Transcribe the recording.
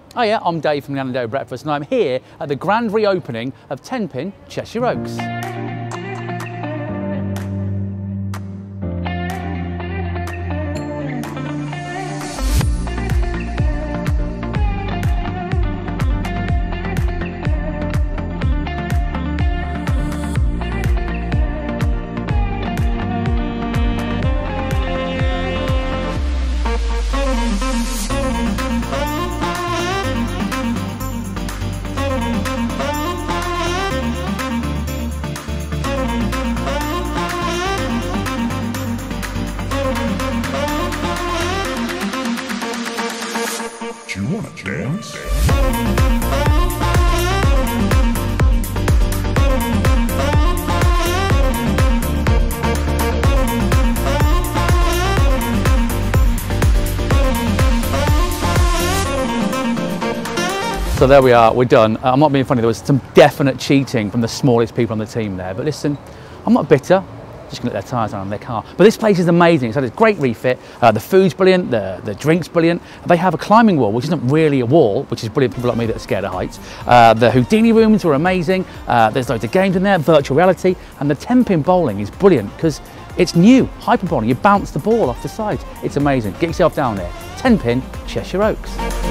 Oh yeah, I'm Dave from the Anadolu Breakfast and I'm here at the grand reopening of 10-pin Cheshire Oaks. Do you want to dance? So there we are, we're done. I'm not being funny, there was some definite cheating from the smallest people on the team there, but listen, I'm not bitter. Just gonna let their tyres on their car. But this place is amazing. It's had a great refit. The food's brilliant, the drink's brilliant. They have a climbing wall, which isn't really a wall, which is brilliant for people like me that are scared of heights. The Houdini rooms were amazing. There's loads of games in there, virtual reality, and the 10-pin bowling is brilliant because it's new, hyper bowling. You bounce the ball off the side. It's amazing. Get yourself down there. 10-pin Cheshire Oaks.